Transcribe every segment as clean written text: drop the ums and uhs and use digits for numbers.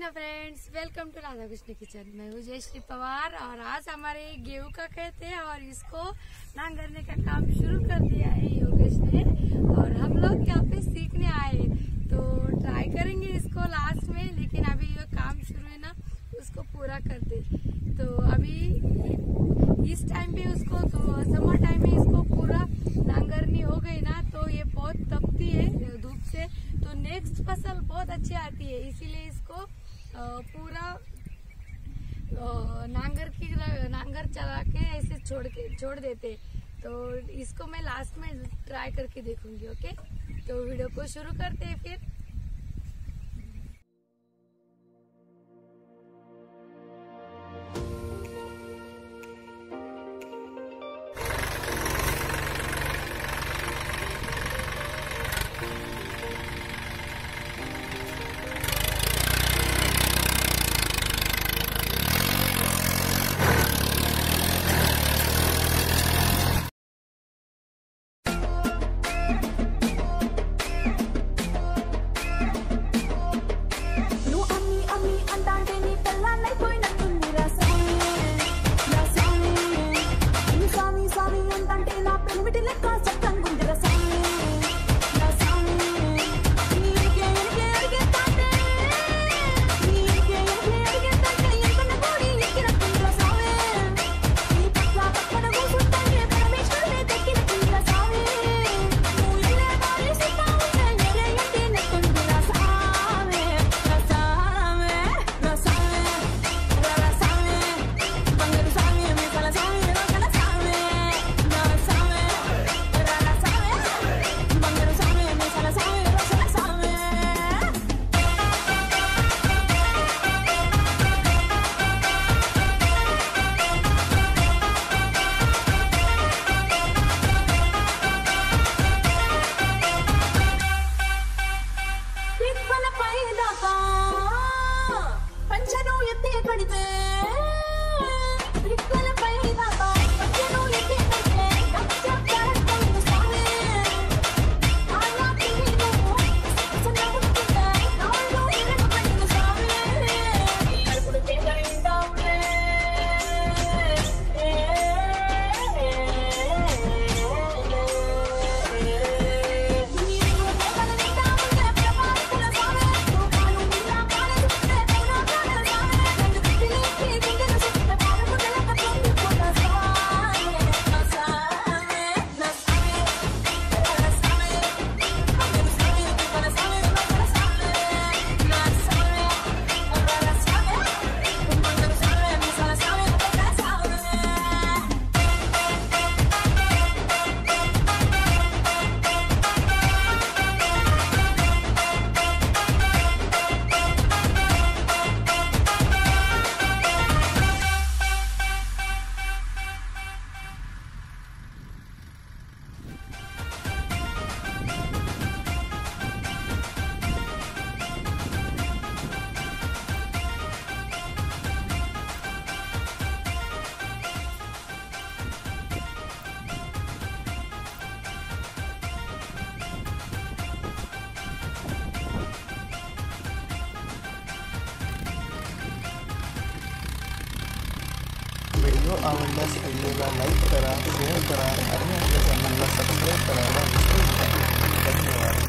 Krishna friends, welcome to Radha Krishna kitchen. मैं हूँ जयश्री पवार और आज हमारे गेहूं का खेत है और इसको नांगरने का काम शुरू कर दिया है योगेश ने। और हम लोग यहाँ पे सीखने आए तो ट्राई करेंगे इसको लास्ट में, लेकिन अभी ये काम शुरू है ना, उसको पूरा कर दे। तो अभी इस टाइम पे उसको तो समर टाइम में इसको पूरा नांगरनी हो गई ना, तो ये बहुत तपती है धूप से, तो नेक्स्ट फसल बहुत अच्छी आती है। इसीलिए इसको पूरा नांगर चला के ऐसे छोड़ देते। तो इसको मैं लास्ट में ट्राई करके देखूंगी। ओके, तो वीडियो को शुरू करते हैं फिर। व्हिडिओ आवडल्यास व्हिडिओला लाईक करा, शेअर करा आणि आपल्या चॅनलला सबस्क्राईब करायला विसरू नका। धन्यवाद।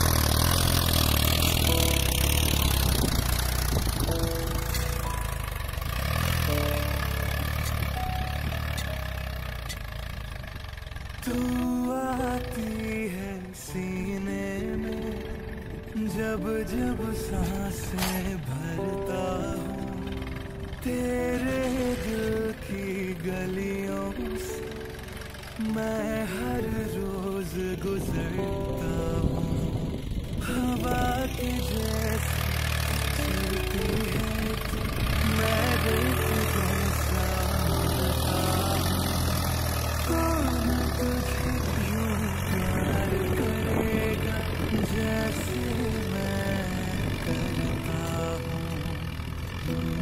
तू आती है सीने में, जब जब सांसें भरता हूँ, तेरे दिल की गलियों से मैं हर रोज गुजरता हूँ। हवा की जैसे चलती है तू, मैं दिल जैसा होता हूँ। कौन तुझे यूं प्यार करेगा जैसे मैं करता हूँ।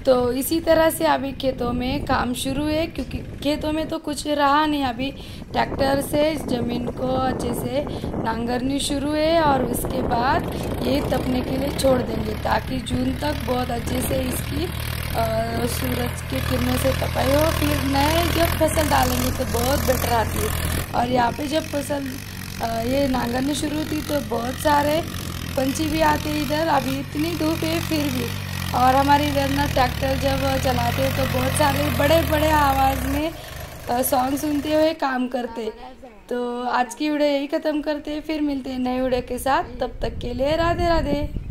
तो इसी तरह से अभी खेतों में काम शुरू है, क्योंकि खेतों में तो कुछ रहा नहीं। अभी ट्रैक्टर से ज़मीन को अच्छे से नांगरनी शुरू है और उसके बाद ये तपने के लिए छोड़ देंगे, ताकि जून तक बहुत अच्छे से इसकी सूरज के किरणों से तपाई हो। फिर नए जब फसल डालेंगे तो बहुत बेटर आती है। और यहाँ पे जब फसल ये नांगरनी शुरू होती तो बहुत सारे पंछी भी आते इधर। अभी इतनी धूप है फिर भी, और हमारे इधर ना ट्रैक्टर जब चलाते हैं तो बहुत सारे बड़े बड़े आवाज़ में सॉन्ग सुनते हुए काम करते। तो आज की वीडियो यही ख़त्म करते हैं, फिर मिलते हैं नए वीडियो के साथ। तब तक के लिए राधे राधे।